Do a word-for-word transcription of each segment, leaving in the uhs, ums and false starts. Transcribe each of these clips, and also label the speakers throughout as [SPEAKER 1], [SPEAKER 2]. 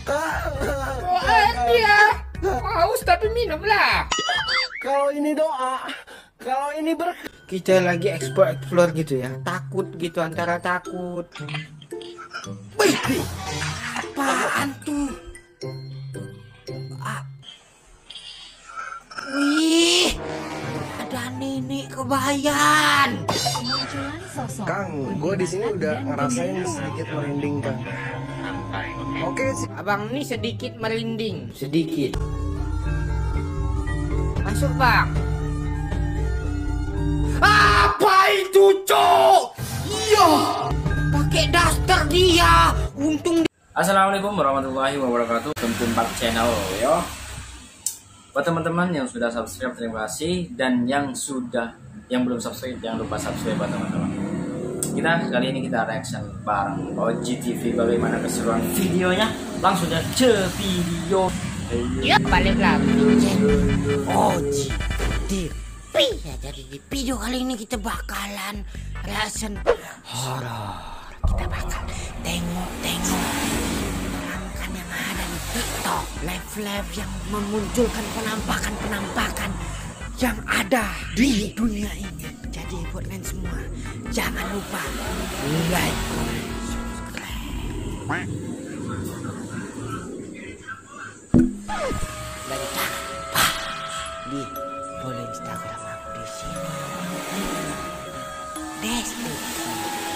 [SPEAKER 1] Oh, air dia. Haus tapi minumlah.
[SPEAKER 2] Kalau ini doa, kalau ini ber... Kita lagi explore-explore gitu ya. Takut gitu, antara takut. Wih, apaan tuh? Ah. Wih, ada nenek kebayan.
[SPEAKER 3] Kang, gue di sini udah ngerasain sedikit merinding, Kang. Oke sih.
[SPEAKER 2] Abang ini sedikit merinding, sedikit. Masuk, Bang. Apa itu, Cok? Iya, pakai daster dia. Untung.
[SPEAKER 1] Assalamualaikum warahmatullahi wabarakatuh. Tempat channel yo. Buat teman-teman yang sudah subscribe terima kasih, dan yang sudah yang belum subscribe jangan lupa subscribe buat teman-teman. Kita kali ini kita reaction bareng O G T V. Bagaimana keseruan videonya? Langsung aja ke video.
[SPEAKER 2] Ya, balik lagi O G T V. Ya, jadi di video kali ini kita bakalan reaction horor. Kita bakal tengok-tengok penampakan yang ada di TikTok, live-live yang memunculkan penampakan-penampakan yang ada di dunia ini. Jadi buat kalian semua, jangan lupa like, comment, subscribe. Dan jangan lupa di follow Instagram aku di sini. Deskripsi.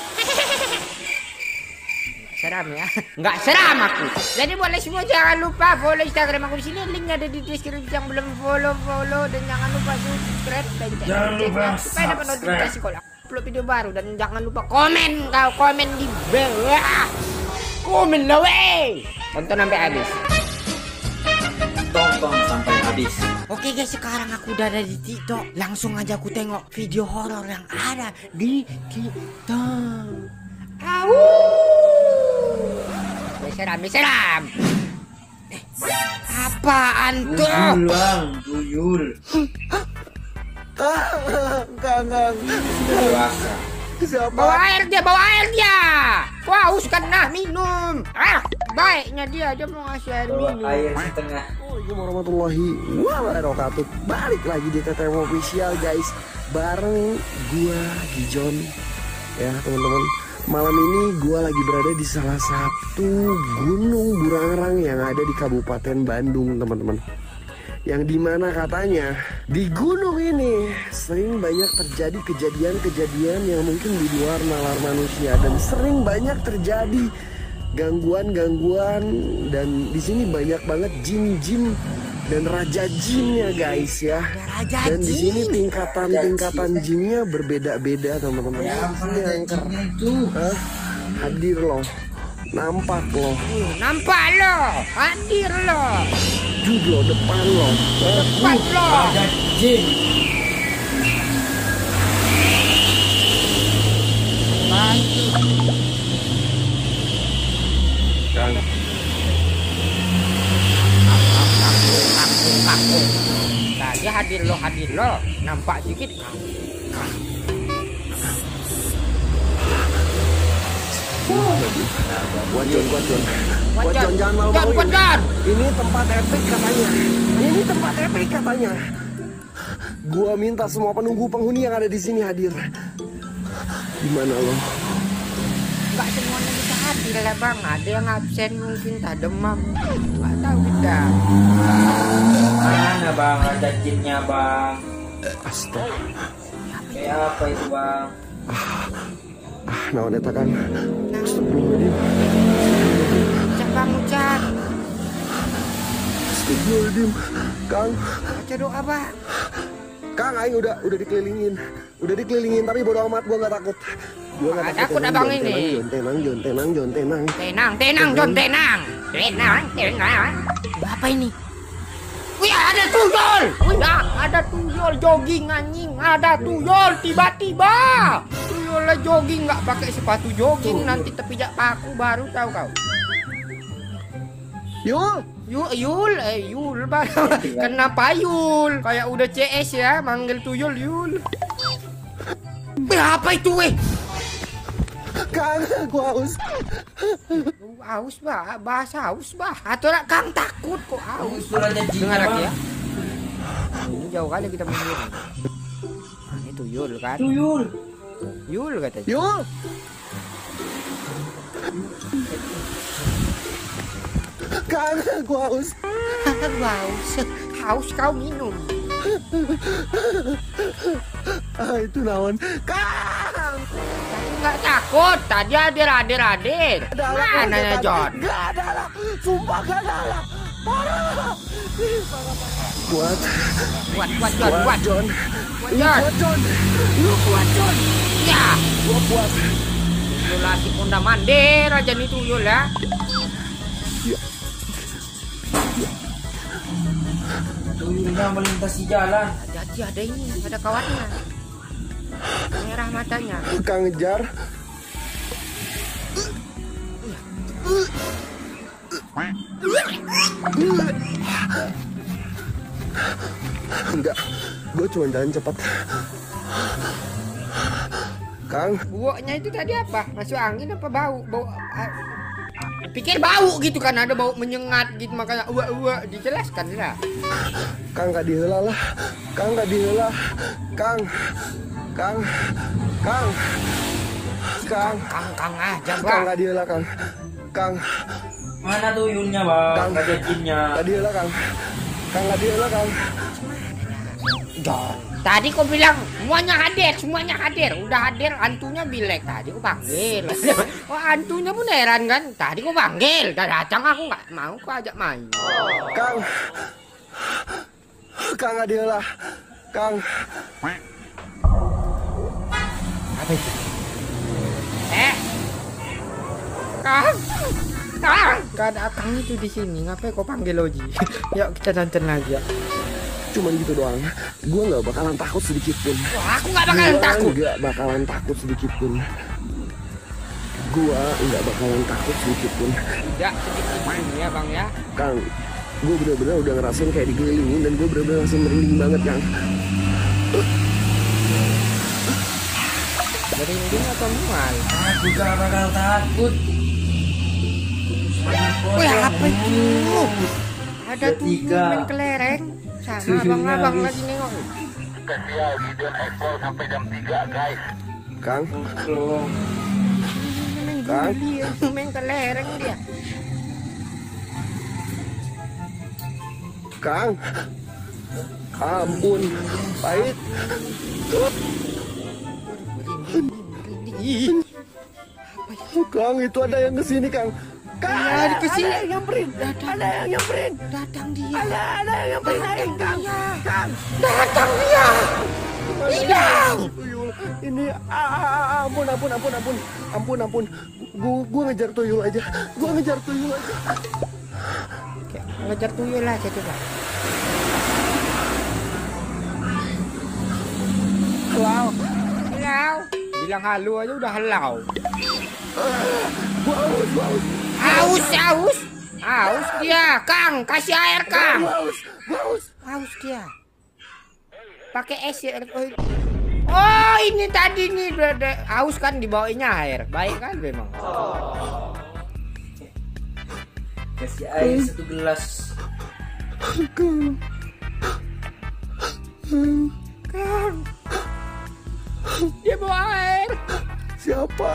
[SPEAKER 2] Seram ya? Nggak seram aku. Jadi boleh semua jangan lupa follow Instagram aku di sini. Linknya ada di deskripsi. Yang belum follow follow, dan jangan lupa subscribe dan jangan lupa supaya dapat notifikasi kalau aku upload video baru. Dan jangan lupa komen, kau komen di bawah. Komen lah wey. Tonton sampai habis.
[SPEAKER 1] Tonton sampai habis.
[SPEAKER 2] Oke guys, sekarang aku udah ada di TikTok. Langsung aja aku tengok video horor yang ada di TikTok. Au! Seram, seram. Eh, apaan tuh?
[SPEAKER 1] Tuyul bang, tuyul.
[SPEAKER 3] Enggak, enggak.
[SPEAKER 1] Dewasa.
[SPEAKER 3] Siapa?
[SPEAKER 2] Bawa air dia, bawa air dia. Wah, haus kan nah minum. Ah, baiknya dia aja mau ngasih air
[SPEAKER 1] Bawa
[SPEAKER 2] minum.
[SPEAKER 1] air setengah.
[SPEAKER 3] Assalamualaikum warahmatullahi wabarakatuh. Balik lagi di T T M Official guys, bareng gua Gijon. Ya teman-teman, malam ini gua lagi berada di salah satu gunung Burangrang yang ada di Kabupaten Bandung teman-teman. Yang dimana katanya di gunung ini sering banyak terjadi kejadian-kejadian yang mungkin di luar nalar manusia, dan sering banyak terjadi gangguan-gangguan, dan di sini banyak banget jin-jin dan raja jinnya guys ya. Dan di sini tingkatan-tingkatan jinnya berbeda-beda teman-teman. Ini angker Hah? Hadir loh, nampak loh,
[SPEAKER 2] Uh, nampak lo, hadir lo,
[SPEAKER 3] jud loh, depan loh,
[SPEAKER 2] depan lo.
[SPEAKER 1] Ada jin.
[SPEAKER 3] Kang.
[SPEAKER 2] Nah, dia hadir lo, hadir lo. Nampak dikit.
[SPEAKER 3] Wajon, wajon,
[SPEAKER 2] Wajon,
[SPEAKER 3] wajon, jangan
[SPEAKER 2] Wajon,
[SPEAKER 3] malu-maluin.
[SPEAKER 2] Wajon.
[SPEAKER 3] Ini tempat epic katanya. Ini tempat epic katanya. Gua minta semua penunggu penghuni yang ada di sini hadir. Gimana lo?
[SPEAKER 2] Enggak semuanya bisa hadir lah bang. Ada yang absen mungkin, tak demam. Nggak tahu kita.
[SPEAKER 1] Mana bang ada jinnya bang?
[SPEAKER 3] Astaga.
[SPEAKER 1] Kayak apa itu bang?
[SPEAKER 3] Ah, naon eta kan? Astagfirullahaladzim.
[SPEAKER 2] Ucap bang, ucap.
[SPEAKER 3] Astagfirullahaladzim. Kang,
[SPEAKER 2] Baca doa bang.
[SPEAKER 3] Kang, aing udah udah dikelilingin, udah dikelilingin tapi bodo amat, gua nggak takut. Gua nggak
[SPEAKER 2] Ah, takut
[SPEAKER 3] tenang,
[SPEAKER 2] abang
[SPEAKER 3] Jon,
[SPEAKER 2] ini.
[SPEAKER 3] Tenang, Jon, tenang, Jon, tenang, Jon, tenang.
[SPEAKER 2] Tenang, tenang, Jon, tenang. Tenang, tenang. Apa ini? Wih, ada tuyul. Wih, ah, ada tuyul jogging anjing. Ada tuyul tiba-tiba. Tuyulnya jogging, nggak pakai sepatu jogging. Nanti tepijak paku baru tahu kau.
[SPEAKER 3] Yul,
[SPEAKER 2] Yul, Yul, eh Yul bang. Kenapa Yul? Kayak udah C S ya, manggil tuyul Yul. Wih, apa itu weh?
[SPEAKER 3] Kang, gua haus.
[SPEAKER 2] Haus bah, bahasa haus bah. Atau nak Kang takut kok haus.
[SPEAKER 1] Dengar
[SPEAKER 2] lagi ya. Ini jauh kali kita mundur. Ini tuyul kan?
[SPEAKER 1] Tuyul.
[SPEAKER 2] Yul katanya.
[SPEAKER 3] Yul. Kang, gua haus.
[SPEAKER 2] Haus. Haus kau minum.
[SPEAKER 3] Ah, itu naon? Kang.
[SPEAKER 2] Enggak takut. Tadi hadir-hadir hadir. Mana ya John?
[SPEAKER 3] Gak ada lah. Sumpah gak ada lah. Parah. Kuat.
[SPEAKER 2] Kuat, kuat, John, kuat.
[SPEAKER 3] John.
[SPEAKER 2] Kuat,
[SPEAKER 3] Lu
[SPEAKER 2] John.
[SPEAKER 3] kuat, John. Lu kuat, John.
[SPEAKER 2] Ya.
[SPEAKER 3] Gua kuat.
[SPEAKER 2] Lu latih undang mandir aja nih tuyul ya.
[SPEAKER 1] Tuyulnya melintasi jalan.
[SPEAKER 2] Hati-hati ada ini, ada kawannya. Merah matanya.
[SPEAKER 3] Kang ngejar. Enggak, gue cuma jalan cepat. Kang,
[SPEAKER 2] Buoknya itu tadi apa? Masuk angin apa bau? Bau ah, pikir bau gitu kan, ada bau menyengat gitu, makanya uak-uak dijelaskan lah.
[SPEAKER 3] Kang gak dihela lah. Kang gak dihela. Kang. Kang. Kang. Kang.
[SPEAKER 2] Kang kang aja,
[SPEAKER 3] Kang
[SPEAKER 2] Bang.
[SPEAKER 3] gak dihela, Kang. Kang.
[SPEAKER 1] Mana tuyulnya, Bang?
[SPEAKER 3] Kang.
[SPEAKER 1] Gak ada jinnya.
[SPEAKER 3] Gak dihela, Kang. Kang gak dihela, Kang.
[SPEAKER 2] John, tadi kau bilang semuanya hadir, semuanya hadir. Udah hadir, hantunya bilek. Tadi kau panggil. Oh, hantunya pun heran kan. Tadi kau panggil, gak datang aku nggak mau, kau ajak main.
[SPEAKER 3] Kang. Kang gak dihela. Kang.
[SPEAKER 2] Apa itu? Eh, Kang, Kang, gak ada Kang itu di sini. Ngapain kau panggil Oji? Yuk kita nonton lagi ya.
[SPEAKER 3] Cuman gitu doang. Gue gak bakalan takut sedikit pun.
[SPEAKER 2] Wah, aku gak bakalan
[SPEAKER 3] Gua
[SPEAKER 2] takut.
[SPEAKER 3] Gak bakalan takut sedikit pun. Gua nggak bakalan takut sedikit pun.
[SPEAKER 2] Tidak sedikit pun ya Bang ya.
[SPEAKER 3] Kang, gue bener-bener udah ngerasain kayak digelilingin dan gue bener-bener langsung merinding banget, Kang.
[SPEAKER 2] Merinding atau mual?
[SPEAKER 1] Aku gak bakal takut.
[SPEAKER 2] Wih, apa itu? Ada tuyul
[SPEAKER 1] Ketiga.
[SPEAKER 2] main kelereng. Sama
[SPEAKER 1] Tuyulnya
[SPEAKER 2] abang-abang
[SPEAKER 1] habis.
[SPEAKER 2] lagi nengok.
[SPEAKER 3] Kang,
[SPEAKER 1] Belum.
[SPEAKER 2] Main
[SPEAKER 3] Kang.
[SPEAKER 2] dia, main kelereng dia.
[SPEAKER 3] Kang. Ampun, pahit.
[SPEAKER 2] Ih,
[SPEAKER 3] Kang, itu ada yang kesini, Kang. Kang,
[SPEAKER 2] Ya, di kesini.
[SPEAKER 3] ada yang nyamperin. Ada yang nyamperin.
[SPEAKER 2] datang dia.
[SPEAKER 3] Ada, ada yang nyamperin.
[SPEAKER 2] Datang
[SPEAKER 3] Kang.
[SPEAKER 2] dia.
[SPEAKER 3] Kang.
[SPEAKER 2] Datang dia. Hilang.
[SPEAKER 3] Tuyul. Ini ah, ah, ah, ampun ampun ampun ampun ampun ampun gua gua ngejar tuyul aja gua ngejar tuyul aja
[SPEAKER 2] Oke, ngejar tuyul lah saya coba.
[SPEAKER 3] Halo.
[SPEAKER 2] Halau. Bilang halo aja udah halau.
[SPEAKER 3] Gua haus gua haus
[SPEAKER 2] Haus, haus. Haus dia. Kang, kasih air, Kang.
[SPEAKER 3] gua haus gua haus
[SPEAKER 2] Haus dia. Pakai es ya. Oh, ini tadi nih udah ada- haus kan dibawainya air. Baik kan memang.
[SPEAKER 1] Kasih air satu gelas.
[SPEAKER 3] Kang.
[SPEAKER 2] Kang. Dia bawa air.
[SPEAKER 3] Siapa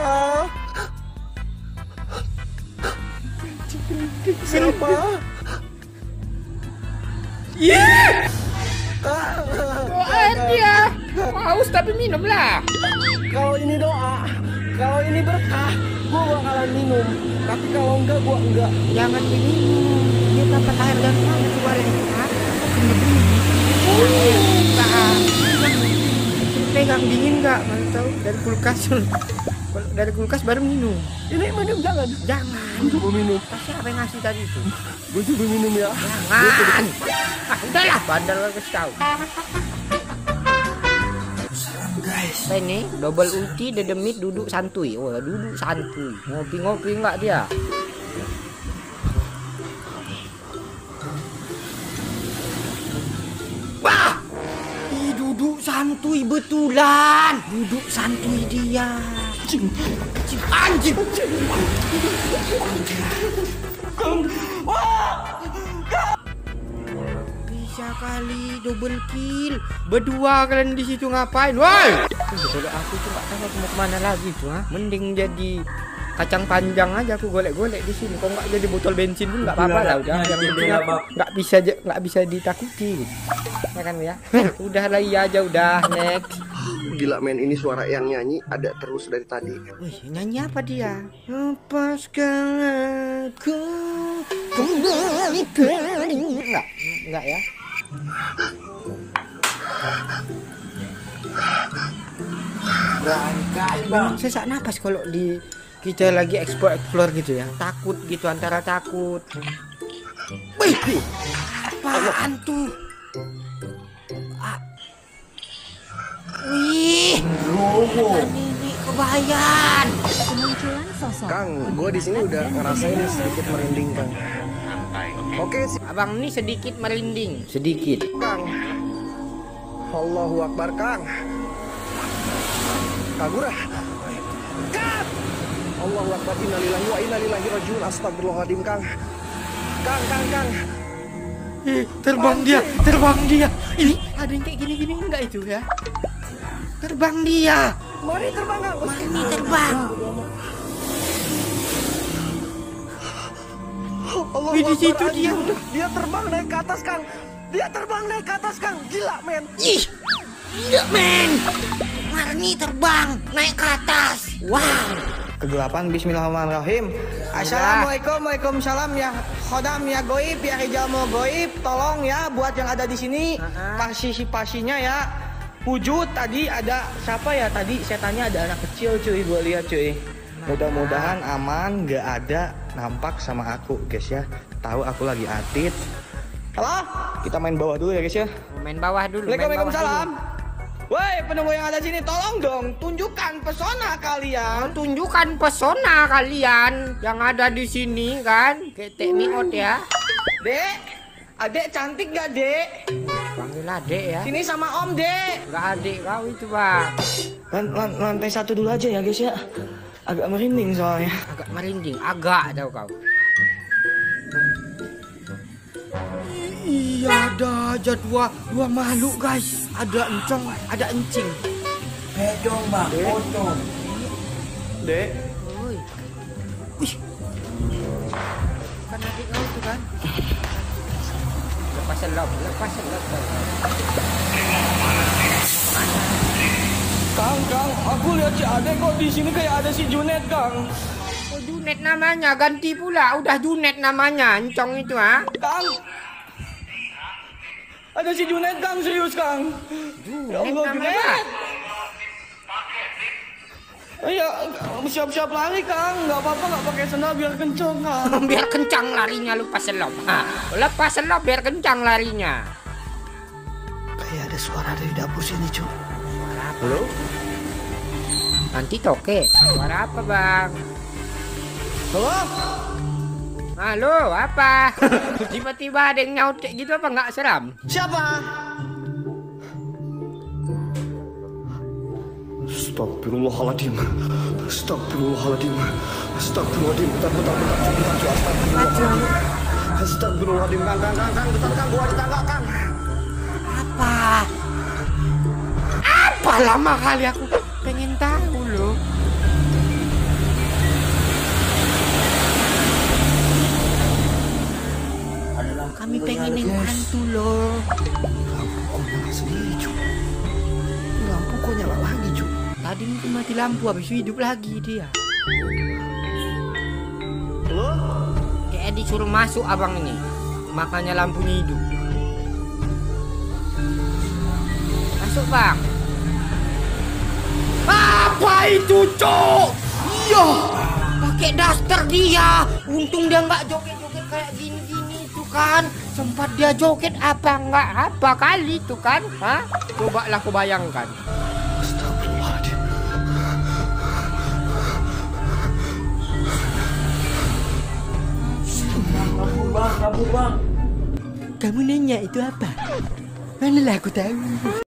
[SPEAKER 3] siapa
[SPEAKER 2] Iya.
[SPEAKER 3] Ah,
[SPEAKER 2] Bawa air dia. Haus tapi minum lah.
[SPEAKER 3] kalau ini doa kalau ini berkah gua bakalan minum tapi kalau enggak gua enggak
[SPEAKER 2] Jangan diminum. Dia dapat air dari mana coba lihat. Enggak. Pegang dingin enggak? Mana tahu dari kulkas. Kalau dari kulkas baru minum.
[SPEAKER 3] ini minum jangan
[SPEAKER 2] Jangan.
[SPEAKER 3] gua coba minum
[SPEAKER 2] Siapa yang ngasih tadi itu?
[SPEAKER 3] gua coba minum ya
[SPEAKER 2] Jangan. Ah, udahlah, bandel kasih tahu.
[SPEAKER 1] Guys.
[SPEAKER 2] Apa ini? Double ulti, dedemit, duduk santuy. Oh, duduk santuy. Ngopi-ngopi enggak dia? Wah! Ih, duduk santuy betulan. Duduk santuy dia.
[SPEAKER 3] Anjing.
[SPEAKER 2] Anjing. Bisa kali double kill. Berdua kalian di situ ngapain? Woi. Kalau aku tuh nggak tahu aku mau kemana lagi tuh, ha? Mending jadi kacang panjang aja aku golek-golek di sini. Kok nggak jadi botol bensin pun nggak apa-apa lah. Udah yang penting nggak bisa nggak bisa ditakuti. Ya kan ya? Udah lah iya aja udah next.
[SPEAKER 3] Gila men, ini suara yang nyanyi ada terus dari tadi.
[SPEAKER 2] Wih, nyanyi apa dia? Lepaskan aku kembali kering. Enggak, enggak ya. Memang sesak napas kalau di kita lagi explore explore gitu ya. Takut gitu, antara takut. Wih, apaan tuh? Ah. Wih, ini kebayan.
[SPEAKER 4] Kemunculan sosok.
[SPEAKER 3] Kang, gue di sini udah ngerasain sedikit merinding, Kang. Oke, si
[SPEAKER 2] Abang ini sedikit merinding, sedikit.
[SPEAKER 3] Kang. Allahu Akbar, Kang. Kagura. Kang. Allahu Akbar, innalillahi wa inna ilaihi rajiun. Astagfirullahaladzim, Kang. Kang, Kang, Kang.
[SPEAKER 2] Ih, terbang dia, terbang dia. Ini ada yang kayak gini-gini enggak itu ya? Terbang dia.
[SPEAKER 3] Mari terbang, Kang.
[SPEAKER 2] Mari terbang.
[SPEAKER 3] Allah
[SPEAKER 2] Wih, di situ dia.
[SPEAKER 3] Dia terbang naik ke atas, Kang. Dia terbang naik ke atas, Kang. Gila, men.
[SPEAKER 2] Ih, gila men. Marni terbang naik ke atas. Wow.
[SPEAKER 5] Kegelapan. Bismillahirrahmanirrahim. Assalamualaikum, waalaikumsalam ya khodam ya goib ya hijau mau goib. Tolong ya buat yang ada di sini partisipasinya ya. Wujud tadi ada siapa ya tadi? Saya tanya ada anak kecil cuy, gue lihat cuy. Mudah-mudahan aman, gak ada nampak sama aku guys ya. Tahu aku lagi atit. Halo, kita main bawah dulu ya guys ya.
[SPEAKER 2] Main bawah dulu. main bawah
[SPEAKER 5] Waalaikumsalam.
[SPEAKER 2] dulu.
[SPEAKER 5] Woi penunggu yang ada sini, tolong dong tunjukkan pesona kalian.
[SPEAKER 2] Tunjukkan pesona kalian yang ada di sini kan. Kayak take me out ya.
[SPEAKER 5] Dek, adek cantik gak dek?
[SPEAKER 2] Panggil adek ya.
[SPEAKER 5] Sini sama om dek.
[SPEAKER 2] Enggak adik kau itu bang.
[SPEAKER 5] Lan, lan, lantai satu dulu aja ya guys ya. Agak merinding soalnya.
[SPEAKER 2] Agak merinding, agak tahu kau. Iya ada aja dua dua makhluk guys. Ada encong, ada encing.
[SPEAKER 1] Pedong bang, potong.
[SPEAKER 5] Dek,
[SPEAKER 2] Oi. Wih. Bukan adik kau itu kan? Lepas selop, lepas selop.
[SPEAKER 5] Kang, Kang, aku lihat si adek kok di sini kayak ada si Junet, Kang.
[SPEAKER 2] Oh Junet namanya, ganti pula. Udah Junet namanya, encong itu ha.
[SPEAKER 5] Kang, ada si Junet, Kang, serius, Kang. Ya Allah, Junet. Iya, siap-siap lari, Kang. Nggak apa-apa, nggak pakai sendal biar kencang, Kang.
[SPEAKER 2] Biar kencang larinya lepas selop. Ha. Lepas selop biar kencang larinya.
[SPEAKER 3] Kayak ada suara dari dapur sini, cuy.
[SPEAKER 2] Halo? Nanti toke. Suara apa bang?
[SPEAKER 5] Halo?
[SPEAKER 2] Halo, apa? Tiba-tiba ada yang nyaut kayak gitu apa nggak seram?
[SPEAKER 5] Siapa?
[SPEAKER 3] Astagfirullahaladzim. Astagfirullahaladzim. Astagfirullahaladzim. Bentar, bentar, bentar. Bentar, bentar. Astagfirullahaladzim. Astagfirullahaladzim. Kang, kang, kang, kang. Bentar, kang. Gua di tangga, kang.
[SPEAKER 2] Apa? Apa lama kali aku pengen tahu loh. Kami pengen yang hantu loh.
[SPEAKER 3] Lampu kok nyala sendiri, cuy. Lampu kok nyala lagi, cuy.
[SPEAKER 2] Tadi mungkin mati lampu habis itu hidup lagi dia.
[SPEAKER 5] Halo?
[SPEAKER 2] Kayak disuruh masuk abang ini. Makanya lampunya hidup. Masuk bang. Apa itu cok? Iya. Pakai daster dia. Untung dia nggak joget-joget kayak gini-gini itu kan. Sempat dia joget apa nggak apa kali itu kan? Hah? Coba lah kau bayangkan.
[SPEAKER 3] Astagfirullahaladzim.
[SPEAKER 1] Kabur bang, kabur bang.
[SPEAKER 2] Kamu nanya itu apa? Mana lah aku tahu.